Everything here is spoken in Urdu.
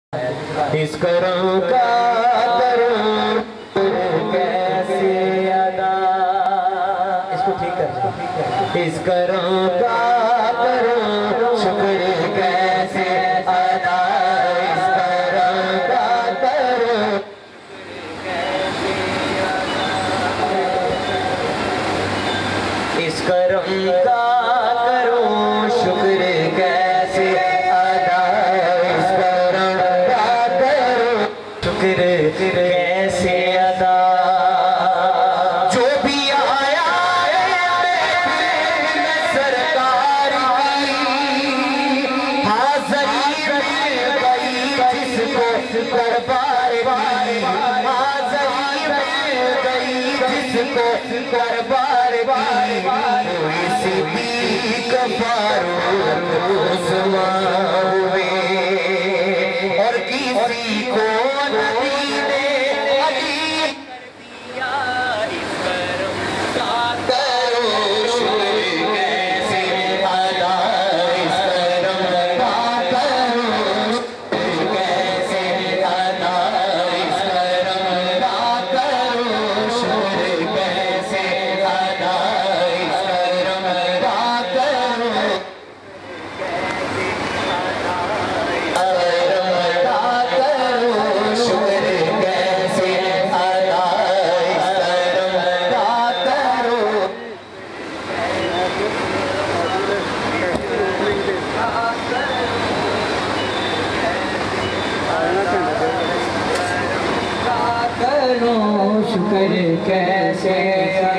اس کرم کا کرم کیسے ادا، اس کو ٹھیک کر، اس کرم کا کرم شکر کیسے ادا، اس کرم کا کرم اس کرم کا کرم شکر کیسے ادا، اس کرم کا کرم شکر کیسے ادا، جو بھی آیا سرکار کی حاضری مل گئی، جس کو دربار کی حاضری مل گئی، جس کو دربار کی، کوئی صدیق فاروق عثمان ہوئے اور کسی کو نبی نے علی دیا، اس کرم کا کرو شکر کیسے ادا، اس کرم کا کرو شکر کیسے ادا، اس کرم کا کرو شکر کیسے ادا، اس کرم کا کرو شکر کیسے